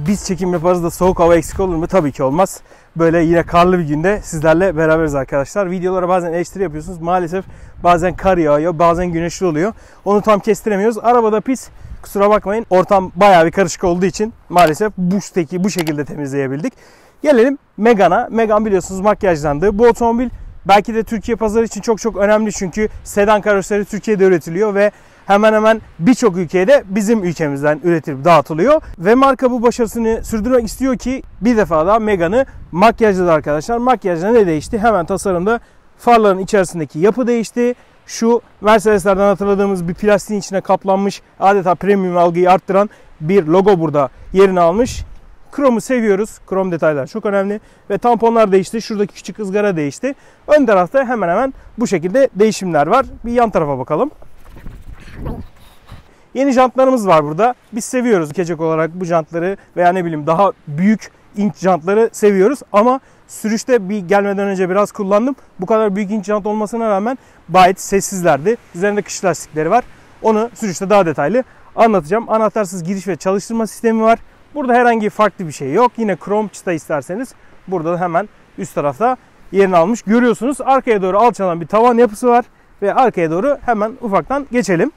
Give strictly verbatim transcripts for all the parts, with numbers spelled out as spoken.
biz çekim yaparız da soğuk hava eksik olur mu? Tabii ki olmaz. Böyle yine karlı bir günde sizlerle beraberiz arkadaşlar. Videolara bazen eleştiri yapıyorsunuz. Maalesef bazen kar yağıyor, bazen güneşli oluyor. Onu tam kestiremiyoruz. Arabada pis. Kusura bakmayın. Ortam bayağı bir karışık olduğu için maalesef bu steki bu şekilde temizleyebildik. Gelelim Megane'a. Megane biliyorsunuz makyajlandı. Bu otomobil belki de Türkiye pazarı için çok çok önemli. Çünkü sedan karoseri Türkiye'de üretiliyor ve hemen hemen birçok ülkede bizim ülkemizden üretilip dağıtılıyor. Ve marka bu başarısını sürdürmek istiyor ki bir defa daha Megane'ı makyajladı arkadaşlar. Makyajda ne değişti? Hemen tasarımda farların içerisindeki yapı değişti. Şu Mercedes'lerden hatırladığımız bir plastiğin içine kaplanmış adeta premium algıyı arttıran bir logo burada yerini almış. Kromu seviyoruz. Krom detaylar çok önemli. Ve tamponlar değişti. Şuradaki küçük ızgara değişti. Ön tarafta hemen hemen bu şekilde değişimler var. Bir yan tarafa bakalım. Yeni jantlarımız var burada. Biz seviyoruz dikecek olarak bu jantları veya ne bileyim daha büyük inç jantları seviyoruz. Ama sürüşte bir gelmeden önce biraz kullandım. Bu kadar büyük inç jant olmasına rağmen gayet sessizlerdi. Üzerinde kış lastikleri var. Onu sürüşte daha detaylı anlatacağım. Anahtarsız giriş ve çalıştırma sistemi var. Burada herhangi farklı bir şey yok. Yine krom çıta isterseniz burada da hemen üst tarafta yerini almış. Görüyorsunuz arkaya doğru alçalan bir tavan yapısı var. Ve arkaya doğru hemen ufaktan geçelim.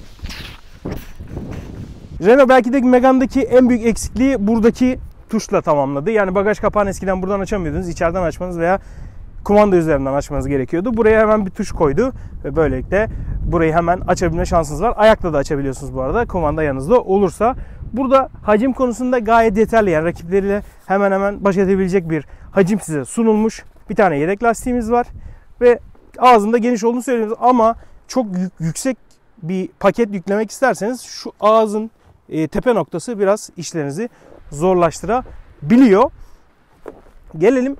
Renault belki de Megane'daki en büyük eksikliği buradaki tuşla tamamladı. Yani bagaj kapağını eskiden buradan açamıyordunuz. İçeriden açmanız veya kumanda üzerinden açmanız gerekiyordu. Buraya hemen bir tuş koydu. Ve böylelikle burayı hemen açabilme şansınız var. Ayakla da açabiliyorsunuz bu arada. Kumanda yanınızda olursa. Burada hacim konusunda gayet yeterli. Yani rakipleriyle hemen hemen baş edebilecek bir hacim size sunulmuş. Bir tane yedek lastiğimiz var. Ve ağzında geniş olduğunu söylüyoruz. Ama çok yüksek bir paket yüklemek isterseniz şu ağzın e, tepe noktası biraz işlerinizi zorlaştırabiliyor. Gelelim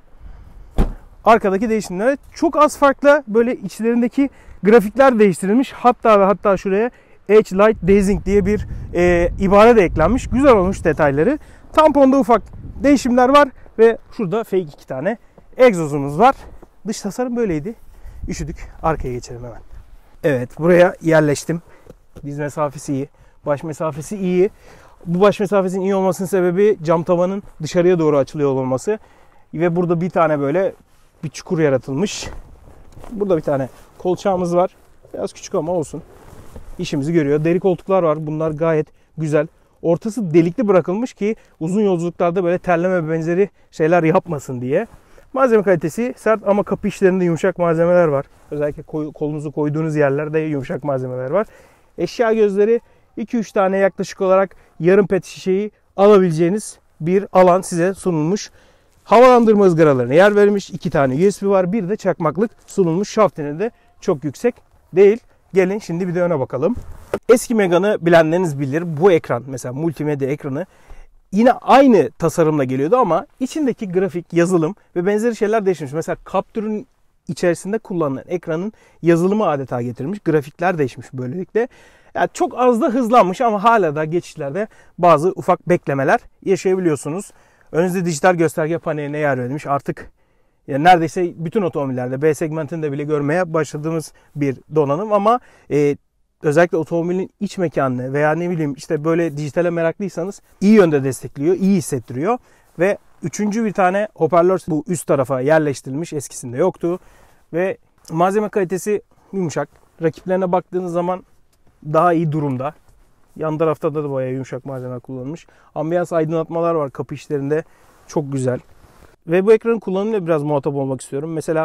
arkadaki değişimlere. Çok az farkla böyle içlerindeki grafikler değiştirilmiş. Hatta ve hatta şuraya Edge Light Dazing diye bir e, ibare de eklenmiş. Güzel olmuş detayları. Tamponda ufak değişimler var ve şurada fake iki tane egzozumuz var. Dış tasarım böyleydi. Üşüdük. Arkaya geçelim hemen. Evet, buraya yerleştim. Diz mesafesi iyi. Baş mesafesi iyi. Bu baş mesafesinin iyi olmasının sebebi cam tavanın dışarıya doğru açılıyor olması. Ve burada bir tane böyle bir çukur yaratılmış. Burada bir tane kolçağımız var. Biraz küçük ama olsun. İşimizi görüyor. Deri koltuklar var. Bunlar gayet güzel. Ortası delikli bırakılmış ki uzun yolculuklarda böyle terleme benzeri şeyler yapmasın diye. Malzeme kalitesi sert ama kapı işlerinde yumuşak malzemeler var. Özellikle kolunuzu koyduğunuz yerlerde yumuşak malzemeler var. Eşya gözleri iki üç tane yaklaşık olarak yarım pet şişeyi alabileceğiniz bir alan size sunulmuş. Havalandırma ızgaralarına yer verilmiş. iki tane U S B var. Bir de çakmaklık sunulmuş. Şaftini de çok yüksek değil. Gelin şimdi bir de öne bakalım. Eski Megane'ı bilenleriniz bilir. Bu ekran mesela multimedya ekranı yine aynı tasarımla geliyordu ama içindeki grafik, yazılım ve benzeri şeyler değişmiş. Mesela Captur'un içerisinde kullanılan ekranın yazılımı adeta getirmiş. Grafikler değişmiş böylelikle. Yani çok az da hızlanmış ama hala da geçişlerde bazı ufak beklemeler yaşayabiliyorsunuz. Önünüzde dijital gösterge paneline yer verilmiş. Artık yani neredeyse bütün otomobillerde B segmentinde bile görmeye başladığımız bir donanım ama e, özellikle otomobilin iç mekanını veya ne bileyim işte böyle dijitale meraklıysanız iyi yönde destekliyor, iyi hissettiriyor. Ve üçüncü bir tane hoparlör bu üst tarafa yerleştirilmiş. Eskisinde yoktu. Ve malzeme kalitesi yumuşak. Rakiplerine baktığınız zaman daha iyi durumda. Yan tarafta da bayağı yumuşak malzeme kullanılmış. Ambiyans aydınlatmalar var kapı işlerinde. Çok güzel. Ve bu ekranın kullanımıyla biraz muhatap olmak istiyorum. Mesela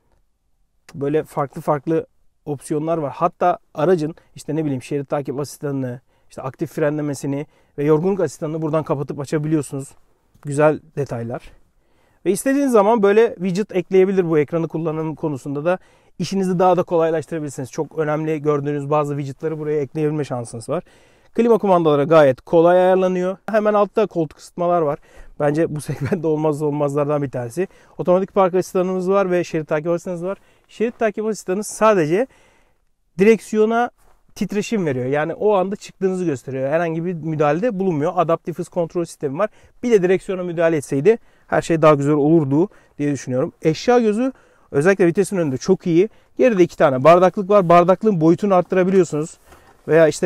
böyle farklı farklı opsiyonlar var. Hatta aracın işte ne bileyim şerit takip asistanını, işte aktif frenlemesini ve yorgunluk asistanını buradan kapatıp açabiliyorsunuz. Güzel detaylar. Ve istediğiniz zaman böyle widget ekleyebilir bu ekranı kullanım konusunda da işinizi daha da kolaylaştırabilirsiniz. Çok önemli gördüğünüz bazı widgetları buraya ekleyebilme şansınız var. Klima kumandaları gayet kolay ayarlanıyor. Hemen altta koltuk ısıtmalar var. Bence bu segmentte olmazsa olmazlardan bir tanesi. Otomatik park asistanımız var ve şerit takip asistanımız var. Şerit takip asistanı sadece direksiyona titreşim veriyor. Yani o anda çıktığınızı gösteriyor. Herhangi bir müdahalede bulunmuyor. Adaptif hız kontrol sistemi var. Bir de direksiyona müdahale etseydi her şey daha güzel olurdu diye düşünüyorum. Eşya gözü özellikle vitesin önünde çok iyi. Geride iki tane bardaklık var. Bardaklığın boyutunu arttırabiliyorsunuz. Veya işte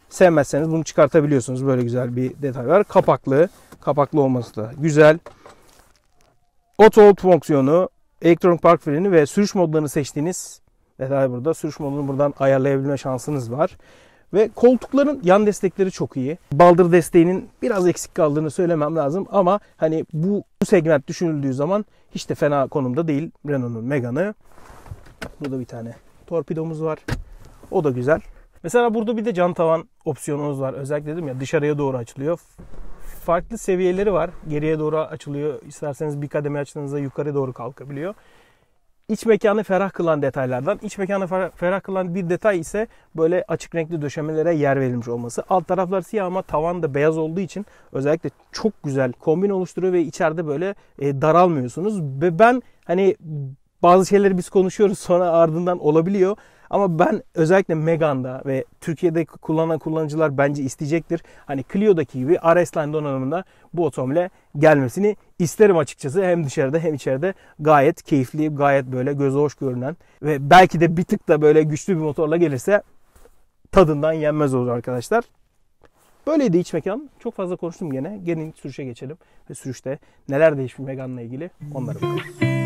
sevmezseniz bunu çıkartabiliyorsunuz. Böyle güzel bir detay var. Kapaklı. Kapaklı olması da güzel. Auto hold fonksiyonu, elektronik park freni ve sürüş modlarını seçtiğiniz detay burada. Sürüş modunu buradan ayarlayabilme şansınız var. Ve koltukların yan destekleri çok iyi. Baldır desteğinin biraz eksik kaldığını söylemem lazım ama hani bu, bu segment düşünüldüğü zaman hiç de fena konumda değil Renault'un Megane'ı. Burada bir tane torpidomuz var. O da güzel. Mesela burada bir de cam tavan opsiyonumuz var. Özellikle dedim ya, dışarıya doğru açılıyor. Farklı seviyeleri var. Geriye doğru açılıyor. İsterseniz bir kademe açtığınızda yukarı doğru kalkabiliyor. İç mekanı ferah kılan detaylardan. İç mekanı ferah kılan bir detay ise böyle açık renkli döşemelere yer verilmiş olması. Alt taraflar siyah ama tavan da beyaz olduğu için özellikle çok güzel kombin oluşturuyor ve içeride böyle e, daralmıyorsunuz. Ve ben hani bazı şeyleri biz konuşuyoruz sonra ardından olabiliyor. Ama ben özellikle Megane'da ve Türkiye'de kullanan kullanıcılar bence isteyecektir. Hani Clio'daki gibi R S-Line donanımında bu otomobile gelmesini isterim açıkçası. Hem dışarıda hem içeride gayet keyifli, gayet böyle göze hoş görünen ve belki de bir tık da böyle güçlü bir motorla gelirse tadından yenmez olur arkadaşlar. Böyleydi iç mekan. Çok fazla konuştum gene. Gelin sürüşe geçelim ve sürüşte neler değişmiş Megane'la ilgili onlara bakalım.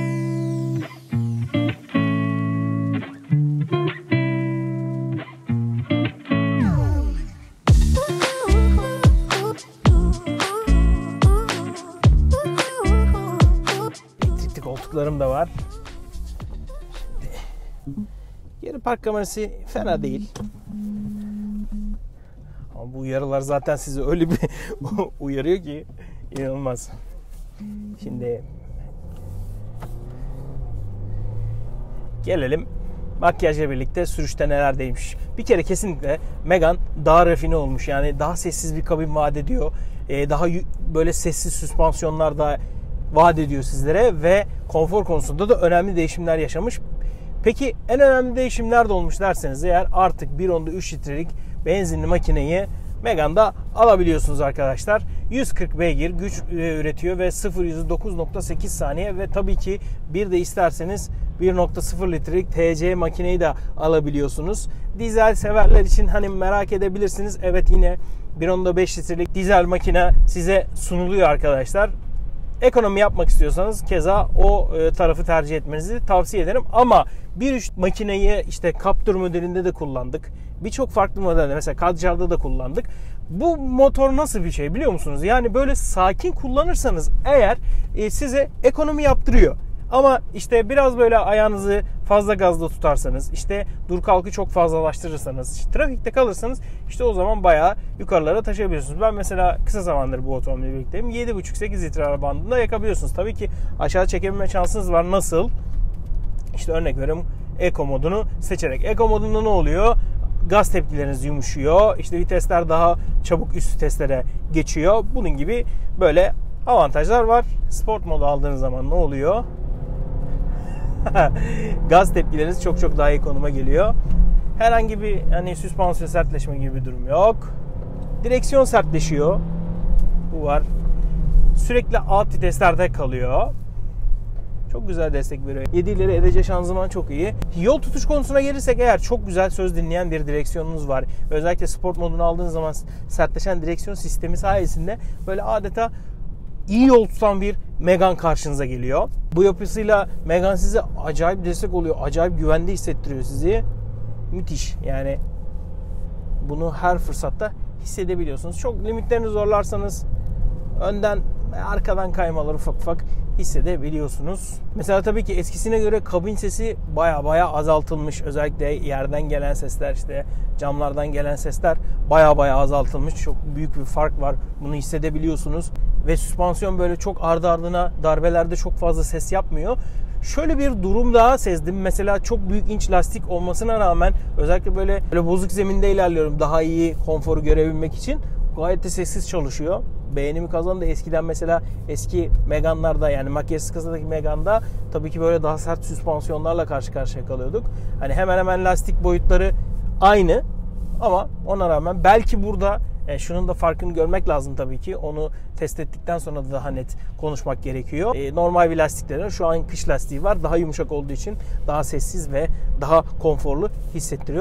Koltuklarım da var. Şimdi, geri park kamerası fena değil. Ama bu uyarılar zaten sizi öyle bir uyarıyor ki inanılmaz. Şimdi gelelim makyajla birlikte sürüşte neler değişmiş. Bir kere kesinlikle Megane daha rafine olmuş. Yani daha sessiz bir kabin vaat ediyor. Ee, daha böyle sessiz süspansiyonlar da vaat ediyor sizlere ve konfor konusunda da önemli değişimler yaşamış. Peki en önemli değişimler de olmuş derseniz eğer artık bir nokta üç litrelik benzinli makineyi Megane'da alabiliyorsunuz arkadaşlar. yüz kırk beygir güç üretiyor ve sıfır yüzü dokuz nokta sekiz saniye ve tabii ki bir de isterseniz bir nokta sıfır litrelik T C makineyi de alabiliyorsunuz. Dizel severler için hani merak edebilirsiniz. Evet, yine bir nokta beş litrelik dizel makine size sunuluyor arkadaşlar. Ekonomi yapmak istiyorsanız keza o tarafı tercih etmenizi tavsiye ederim. Ama bir nokta üç makineyi işte Captur modelinde de kullandık. Birçok farklı modelde mesela Kadjar'da da kullandık. Bu motor nasıl bir şey biliyor musunuz? Yani böyle sakin kullanırsanız eğer size ekonomi yaptırıyor. Ama işte biraz böyle ayağınızı fazla gazda tutarsanız, işte dur kalkı çok fazlalaştırırsanız, işte trafikte kalırsanız işte o zaman bayağı yukarılara taşıyabiliyorsunuz. Ben mesela kısa zamandır bu otomobille birlikteyim. yedi buçuk sekiz litre bandında yakabiliyorsunuz. Tabii ki aşağı çekebilme şansınız var. Nasıl? İşte örnek veriyorum, Eco modunu seçerek. Eco modunda ne oluyor? Gaz tepkileriniz yumuşuyor. İşte vitesler daha çabuk üst viteslere geçiyor. Bunun gibi böyle avantajlar var. Sport modu aldığınız zaman ne oluyor? Gaz tepkileriniz çok çok daha iyi konuma geliyor. Herhangi bir hani süspansiyon sertleşme gibi bir durum yok. Direksiyon sertleşiyor. Bu var. Sürekli alt viteslerde kalıyor. Çok güzel destek veriyor. yedi ileri E D C şanzıman çok iyi. Yol tutuş konusuna gelirsek eğer çok güzel söz dinleyen bir direksiyonunuz var. Özellikle sport modunu aldığınız zaman sertleşen direksiyon sistemi sayesinde böyle adeta iyi yol tutan bir Megane karşınıza geliyor. Bu yapısıyla Megane size acayip destek oluyor. Acayip güvende hissettiriyor sizi. Müthiş. Yani bunu her fırsatta hissedebiliyorsunuz. Çok limitlerini zorlarsanız önden ve arkadan kaymaları ufak ufak hissedebiliyorsunuz. Mesela tabii ki eskisine göre kabin sesi baya baya azaltılmış. Özellikle yerden gelen sesler, işte camlardan gelen sesler baya baya azaltılmış. Çok büyük bir fark var. Bunu hissedebiliyorsunuz. Ve süspansiyon böyle çok ardı ardına darbelerde çok fazla ses yapmıyor. Şöyle bir durum daha sezdim. Mesela çok büyük inç lastik olmasına rağmen özellikle böyle, böyle bozuk zeminde ilerliyorum daha iyi konforu görebilmek için. Gayet de sessiz çalışıyor. Beğenimi kazandı. Eskiden mesela eski Megane'larda, yani makyajsız kasadaki Megane'da tabii ki böyle daha sert süspansiyonlarla karşı karşıya kalıyorduk. Hani hemen hemen lastik boyutları aynı ama ona rağmen belki burada e, şunun da farkını görmek lazım tabii ki. Onu test ettikten sonra da daha net konuşmak gerekiyor. E, normal bir lastiklerin şu an kış lastiği var. Daha yumuşak olduğu için daha sessiz ve daha konforlu hissettiriyor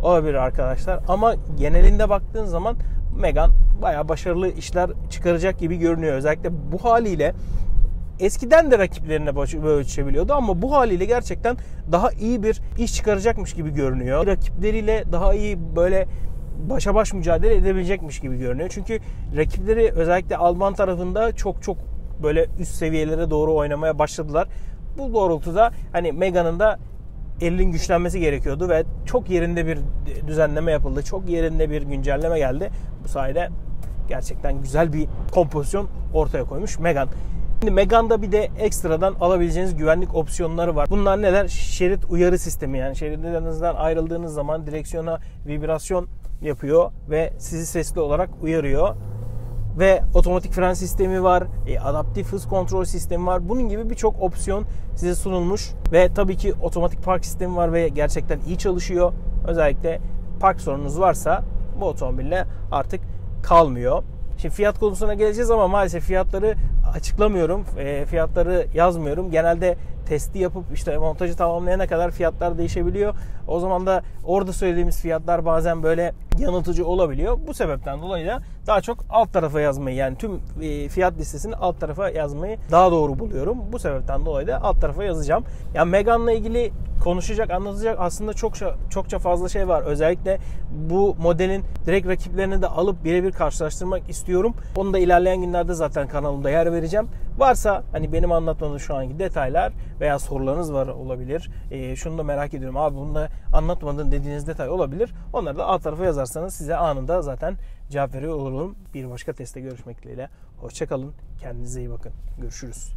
olabilir arkadaşlar. Ama genelinde baktığın zaman Megane bayağı başarılı işler çıkaracak gibi görünüyor. Özellikle bu haliyle eskiden de rakiplerine ölçebiliyordu ama bu haliyle gerçekten daha iyi bir iş çıkaracakmış gibi görünüyor. Rakipleriyle daha iyi böyle başa baş mücadele edebilecekmiş gibi görünüyor. Çünkü rakipleri özellikle Alman tarafında çok çok böyle üst seviyelere doğru oynamaya başladılar. Bu doğrultuda hani Megane'ın da elinin güçlenmesi gerekiyordu ve çok yerinde bir düzenleme yapıldı. Çok yerinde bir güncelleme geldi. Bu sayede gerçekten güzel bir kompozisyon ortaya koymuş Megane. Şimdi Megane'da bir de ekstradan alabileceğiniz güvenlik opsiyonları var. Bunlar neler? Şerit uyarı sistemi, yani şeritlerinizden ayrıldığınız zaman direksiyona vibrasyon yapıyor ve sizi sesli olarak uyarıyor. Ve otomatik fren sistemi var, e, adaptif hız kontrol sistemi var. Bunun gibi birçok opsiyon size sunulmuş ve tabii ki otomatik park sistemi var ve gerçekten iyi çalışıyor. Özellikle park sorununuz varsa bu otomobille artık kalmıyor. Şimdi fiyat konusuna geleceğiz ama maalesef fiyatları açıklamıyorum. E, fiyatları yazmıyorum. Genelde testi yapıp işte montajı tamamlayana kadar fiyatlar değişebiliyor. O zaman da orada söylediğimiz fiyatlar bazen böyle yanıltıcı olabiliyor. Bu sebepten dolayı da daha çok alt tarafa yazmayı, yani tüm fiyat listesini alt tarafa yazmayı daha doğru buluyorum. Bu sebepten dolayı da alt tarafa yazacağım. Yani Megane'la ilgili konuşacak, anlatacak aslında çokça çokça fazla şey var. Özellikle bu modelin direkt rakiplerini de alıp birebir karşılaştırmak istiyorum. Onu da ilerleyen günlerde zaten kanalımda yer vereceğim. Varsa hani benim anlatmadığım şu anki detaylar veya sorularınız var olabilir. E, şunu da merak ediyorum. Abi bunu da anlatmadın dediğiniz detay olabilir. Onları da alt tarafa yazarsanız size anında zaten cevap veriyor olurum. Bir başka testte görüşmek dileğiyle. Hoşça kalın. Kendinize iyi bakın. Görüşürüz.